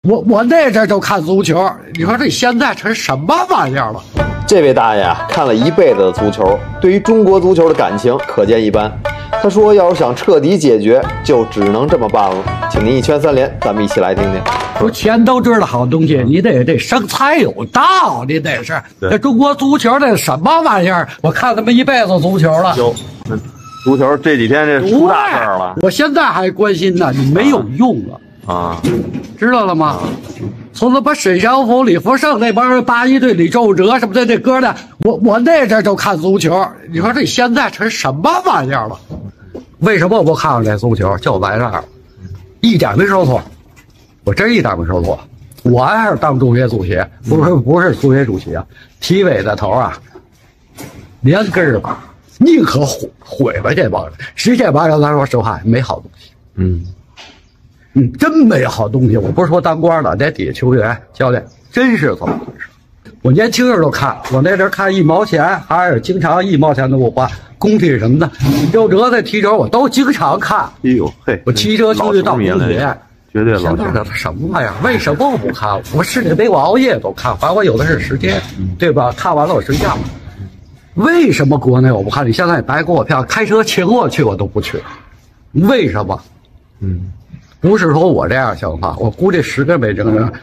我那阵就看足球，你说这现在成什么玩意儿了？ 这位大爷啊，看了一辈子的足球，对于中国足球的感情可见一斑。他说，要是想彻底解决，就只能这么办了。请您一拳三连，咱们一起来听听。 说钱都知道好东西，你得生财有道，你得是。这中国足球这什么玩意儿？我看他们一辈子足球了。 有，足球这几天这出大事儿了。 我现在还关心呢，你没有用了啊， 知道了吗？从他妈沈祥福、李福盛那帮人81队李周哲什么的这哥的，我那阵就看足球，你说这现在成什么玩意儿了？为什么我不看看这足球？就在这儿，一点没说错，我真一点没说错。我还是当中学足协，不是足协主席啊，体委的头啊，连根儿吧，宁可毁了这帮人。实际这帮人，咱说实话，没好东西。真没好东西。我不是说当官的，这底下球员、教练真是这么回事。我年轻时候看，我那阵看1毛钱，还是经常1毛钱都不花。工体什么的，周哲在踢球我都经常看。 哎呦嘿， 我骑车出去到工体， 绝对老球迷。 这什么玩意儿？为什么我不看？我世界杯我熬夜都看，反正我有的是时间，对吧？看完了我睡觉。为什么国内我不看？你现在白给我票，开车请我去我都不去，为什么？不是说我这样想法，我估计10个没这样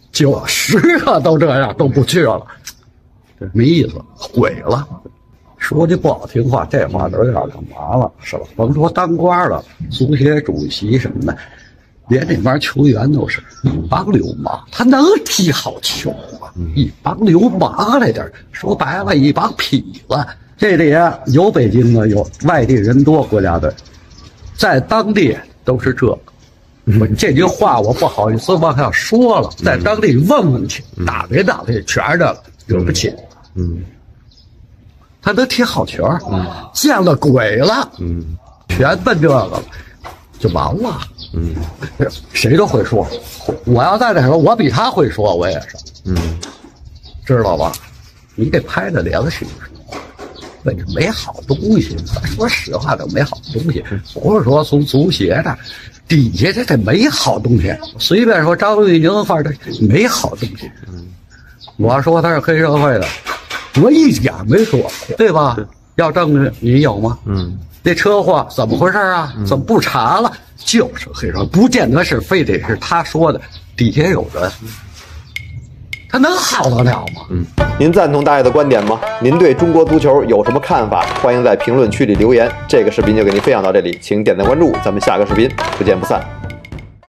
，10个都这样都不去了，没意思，毁了。说句不好听话，这话都有点干嘛了，是吧？甭说当官了，足协主席什么的，连这帮球员都是一帮流氓，他能踢好球吗？一帮流氓来点，说白了，一帮痞子。这里有北京的，有外地人多，国家队在当地都是这个。这句话我不好意思往下说了，在当地问问去，打听打听，全是这个，惹不起。他能踢好球，见了鬼了，全奔这个了，就完了。谁都会说，我要在那时候，我比他会说，我也是，知道吧？你得拍着良心说，为什么没好东西？咱说实话，这没好东西，不是说从足协的底下这没好东西，随便说张玉宁反正没好东西。我说他是黑社会的。我一点没说，对吧？要证据你有吗？那车祸怎么回事啊？怎么不查了？就是黑社会，不见得是非得是他说的，底下有人，他能好得了吗？ 您赞同大爷的观点吗？您对中国足球有什么看法？欢迎在评论区里留言。这个视频就给您分享到这里，请点赞关注，咱们下个视频不见不散。